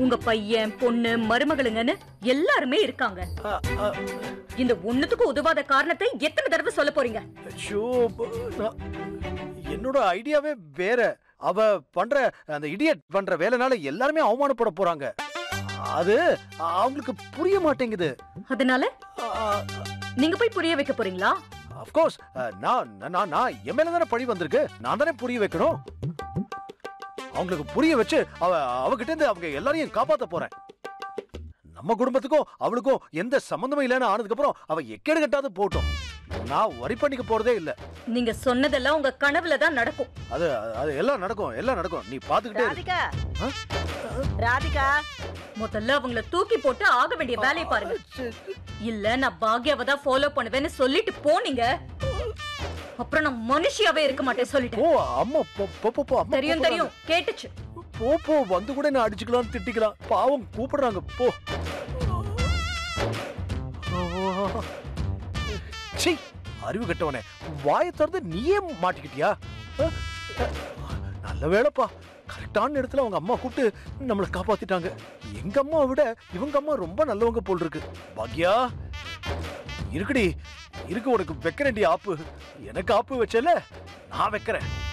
உங்க பையன் பொண்ணு மருமகளுங்கன்னு எல்லாருமே இருக்காங்க. இந்த ஒண்ணுத்துக்கு உதவாத காரணத்தை எத்தனை தடவை சொல்ல போறீங்க? என்னோட ஐடியாவே வேற. அவ பண்ற அந்த இடியட் பண்ற வேலைனால எல்லாருமே அவமானப்பட போறாங்க. அது அவங்களுக்கு புரிய மாட்டேங்குது. அதனால நீங்க போய் புரிய வைக்க போறீங்களா? Of course, நான் என் மேல தானே பழி வந்திருக்கு. நான் தானே புரிய வைக்கணும். அவங்களுக்கு புரிய வச்சு அவகிட்ட இருந்து அவங்க எல்லாரையும் காப்பாத்த போறேன். நம்ம குடும்பத்துக்கும் அவளுக்கும் எந்த சம்பந்தமும் இல்லைன்னு ஆனதுக்கு அப்புறம் அவ எக்கேடு கட்டாத போட்டோம். நான் வரி பண்ணிக்க போறதே இல்ல. நீங்க சொன்னதெல்லாம் உங்க கனவுல தான் நடக்கும். அது எல்லாம் நடக்கும். நீ பாத்துக்கிட்டே ராதிகா. ராதிகா, முதல்ல அவங்கள தூக்கி போட்டு ஆக வேண்டிய வேலையை பாருங்க. இல்ல நான் பாக்யாவை தான் ஃபாலோ பண்ணுவேன்னு சொல்லிட்டு போனீங்க, அப்புறம் நான் மனுஷியாவே இருக்க மாட்டேன் சொல்லிட்டேன். ஓ அம்மா போ. தெரியும் கேட்டுச்சு. போ வந்து கூட நான் அடிச்சுக்கலாம் திட்டிக்கலாம். பாவம் கூப்பிடுறாங்க போ. சீ, அறிவு கட்டவனே, வாயை திறந்து நீயே மாட்டிக்கிட்டியா? நல்ல வேலைப்பா, கரெக்டான இடத்துல அவங்க அம்மா கூப்பிட்டு நம்மளை காப்பாத்திட்டாங்க. எங்க அம்மா விட இவங்க அம்மா ரொம்ப நல்லவங்க போல் இருக்கு. பாக்யா இருக்குடி, இருக்கு. உனக்கு வைக்கிறேன்டி ஆப்பு. எனக்கு ஆப்பு வச்சல, நான் வைக்கிறேன்.